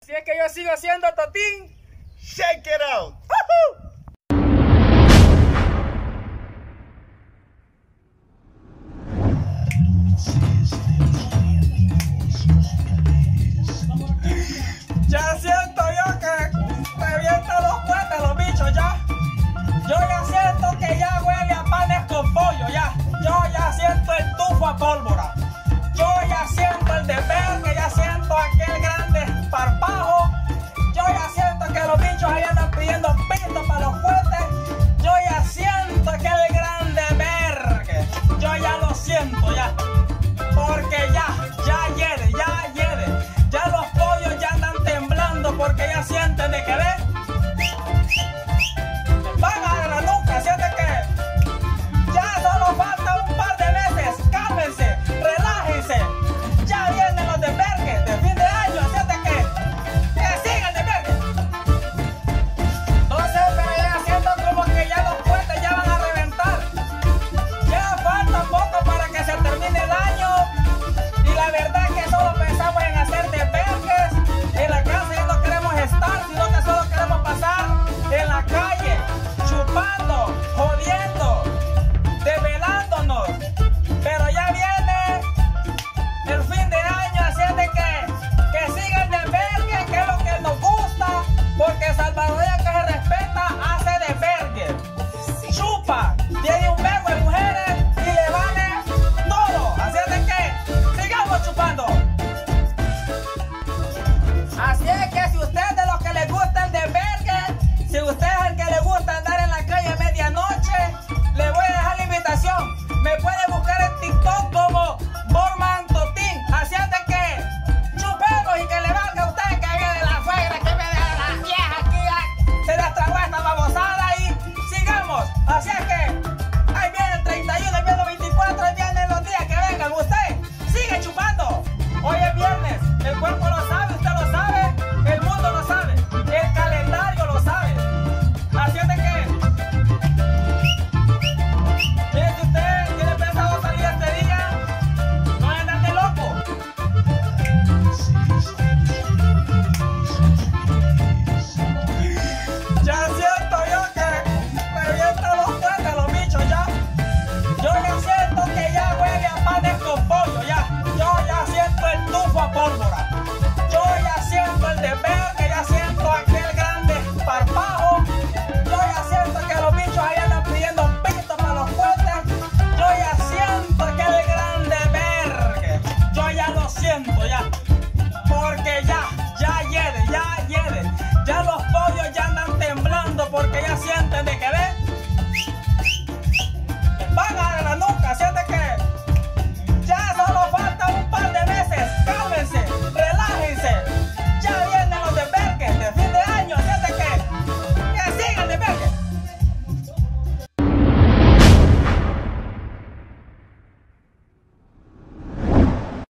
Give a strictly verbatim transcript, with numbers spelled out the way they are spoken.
Si es que yo sigo siendo Totín, shake it out. ¡Woohoo! Ya siento yo que me avientan los cohetes los bichos ya. Yo ya siento que ya huele a panes con pollo ya. Yo ya siento el tufo a pólvora. Yo ya siento el desvergue, ya siento aquel grande esparpajo. Yo ya siento que los bichos ahí andan pidiendo pito para los cohetes. Yo ya siento aquel grande vergue. Yo ya lo siento ya. Porque ya, ya hiede, ya hiede. Ya los pollos ya andan temblando porque ya sienten de que ven. Van a la nuca, sienten que ya solo falta un par de meses. Cálmense, relájense. Ya vienen los desvergues de fin de año, sienten que, que sigan desvergue. No sé, pero ya siento como que ya los cohetes ya van a reventar. Ya falta poco para que se termine el año. Y la verdad es que solo pensamos en hacer desvergues en la casa, ya no queremos estar, sino que solo queremos pasar en la calle, chupando, jodiendo, desvelándonos. Pero ya viene el fin de año, así es de que, que sigan desvergue, que es lo que nos gusta, porque salvadoreño que se respeta hace desvergue. Chupa, tiene un verbo de mujeres y le vale todo, así es de que sigamos chupando. Así es que